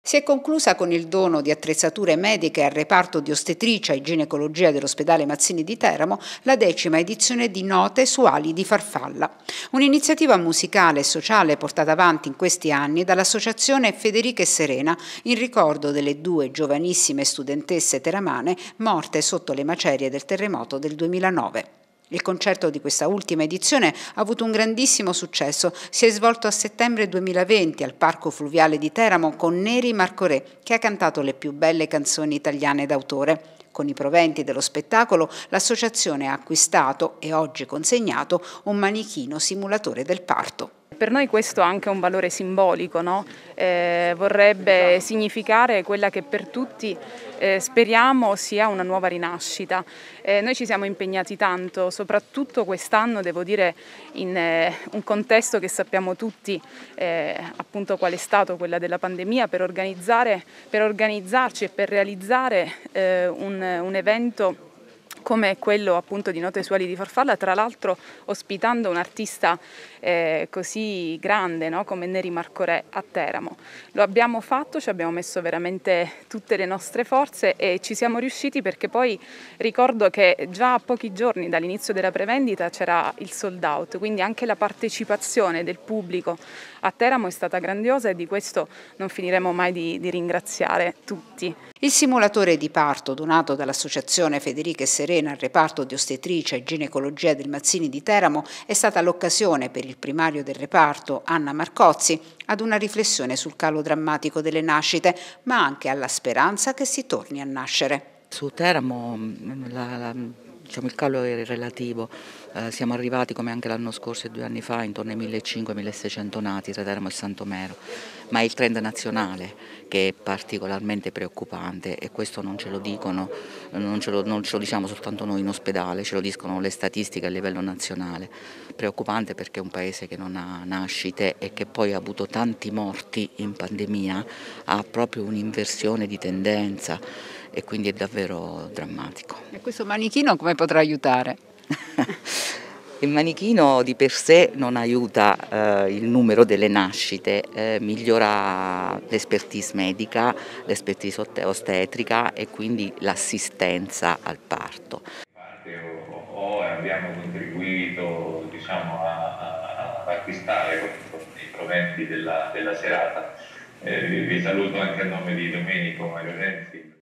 Si è conclusa con il dono di attrezzature mediche al reparto di ostetricia e ginecologia dell'ospedale Mazzini di Teramo la 10ª edizione di Note su ali di farfalla, un'iniziativa musicale e sociale portata avanti in questi anni dall'associazione Federica e Serena in ricordo delle due giovanissime studentesse teramane morte sotto le macerie del terremoto del 2009. Il concerto di questa ultima edizione ha avuto un grandissimo successo. Si è svolto a settembre 2020 al Parco Fluviale di Teramo con Neri Marcorè, che ha cantato le più belle canzoni italiane d'autore. Con i proventi dello spettacolo, l'associazione ha acquistato e oggi consegnato un manichino simulatore del parto. Per noi questo ha anche un valore simbolico, no? Vorrebbe significare quella che per tutti speriamo sia una nuova rinascita. Noi ci siamo impegnati tanto, soprattutto quest'anno, devo dire, in un contesto che sappiamo tutti appunto qual è stato, quella della pandemia, per organizzarci e per realizzare un evento come quello appunto di Note su ali di farfalla, tra l'altro ospitando un artista così grande, no? Come Neri Marcorè a Teramo. Lo abbiamo fatto, ci abbiamo messo veramente tutte le nostre forze e ci siamo riusciti perché poi ricordo che già a pochi giorni dall'inizio della prevendita c'era il sold out, quindi anche la partecipazione del pubblico a Teramo è stata grandiosa e di questo non finiremo mai di ringraziare tutti. Il simulatore di parto donato dall'associazione Federica e Serena al reparto di ostetricia e ginecologia del Mazzini di Teramo è stata l'occasione per il primario del reparto, Anna Marcozzi, ad una riflessione sul calo drammatico delle nascite, ma anche alla speranza che si torni a nascere. Su Teramo il calo è relativo, siamo arrivati come anche l'anno scorso e 2 anni fa intorno ai 1500-1600 nati tra Teramo e Santomero, ma è il trend nazionale che è particolarmente preoccupante e questo non ce lo dicono, non ce lo diciamo soltanto noi in ospedale, ce lo dicono le statistiche a livello nazionale. Preoccupante perché è un paese che non ha nascite e che poi ha avuto tanti morti in pandemia, ha proprio un'inversione di tendenza e quindi è davvero drammatico. E questo manichino come potrà aiutare? Il manichino di per sé non aiuta il numero delle nascite, migliora l'expertise medica, l'expertise ostetrica e quindi l'assistenza al parto. Abbiamo contribuito ad acquistare con i proventi della serata. Vi saluto anche a nome di Domenico Mario Renzi.